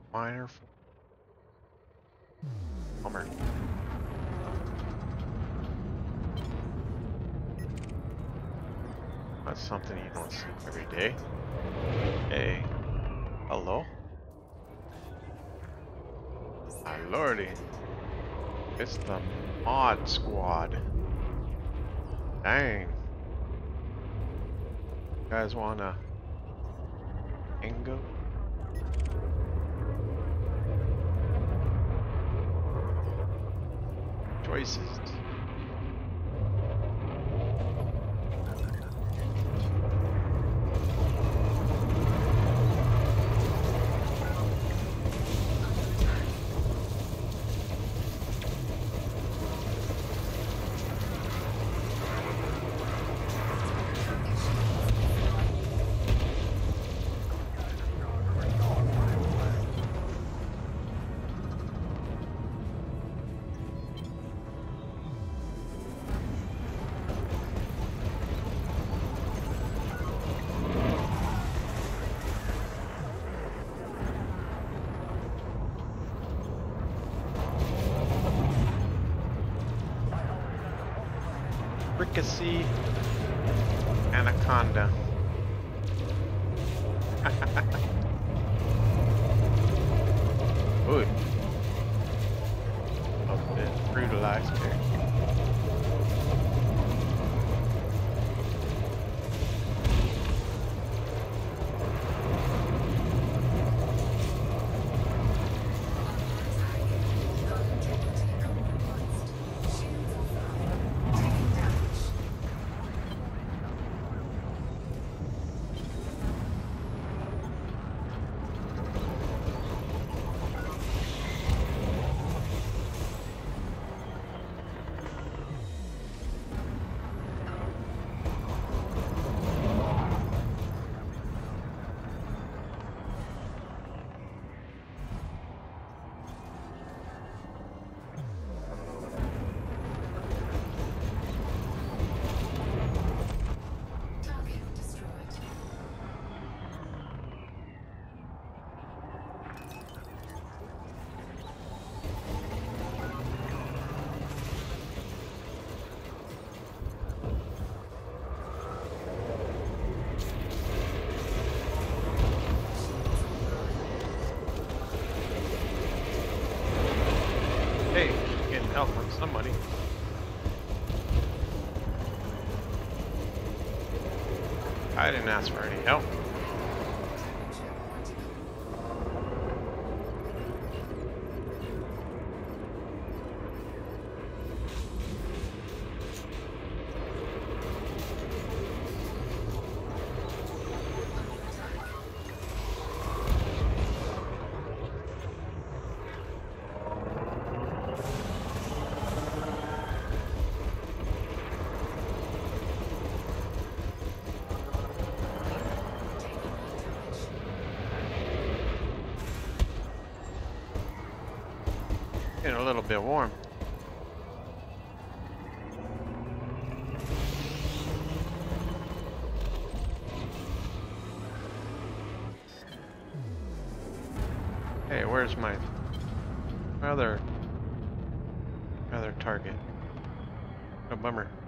Minor bummer. That's something you don't see every day. Hey, hello? My lordy. It's the mod squad. Dang. You guys wanna bingo? Choices. Fricassee anaconda. Ooh. A bit brutalized here. Hey, getting help from somebody. I didn't ask for any help. Getting a little bit warm. Hey, where's my other target? Oh, bummer.